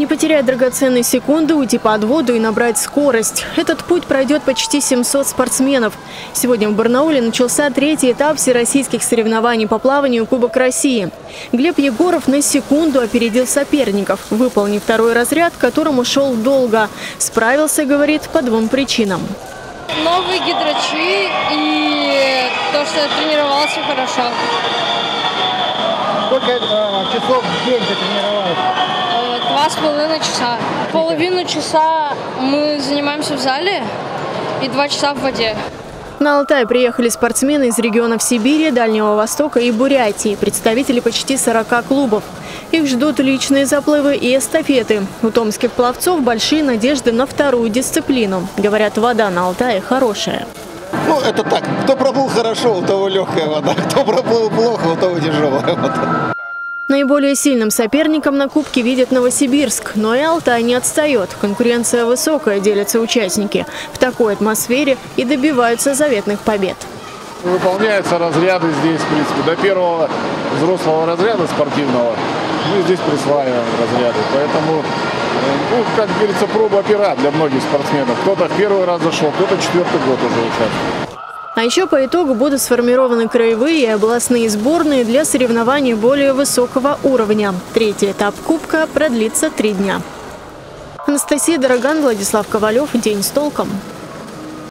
Не потерять драгоценные секунды, уйти под воду и набрать скорость. Этот путь пройдет почти 700 спортсменов. Сегодня в Барнауле начался третий этап всероссийских соревнований по плаванию Кубок России. Глеб Егоров на секунду опередил соперников, выполнив второй разряд, которому шел долго. Справился, говорит, по двум причинам. Новые гидрачи и то, что я тренировался хорошо. Сколько часов в день ты тренировалась? 2,5 часа. Половину часа мы занимаемся в зале и 2 часа в воде. На Алтай приехали спортсмены из регионов Сибири, Дальнего Востока и Бурятии, представители почти 40 клубов. Их ждут личные заплывы и эстафеты. У томских пловцов большие надежды на вторую дисциплину. Говорят, вода на Алтае хорошая. Ну, это так. Кто проплыл хорошо, у того легкая вода. Кто проплыл плохо, у того тяжелая вода. Наиболее сильным соперником на Кубке видят Новосибирск, но и Алтай не отстает. Конкуренция высокая, делятся участники. В такой атмосфере и добиваются заветных побед. Выполняются разряды здесь, в принципе, до первого взрослого разряда спортивного мы здесь присваиваем разряды. Поэтому, как говорится, проба пера для многих спортсменов. Кто-то в первый раз зашел, кто-то четвертый год уже участвует. А еще по итогу будут сформированы краевые и областные сборные для соревнований более высокого уровня. Третий этап Кубка продлится 3 дня. Анастасия Дороган, Владислав Ковалев. День с толком.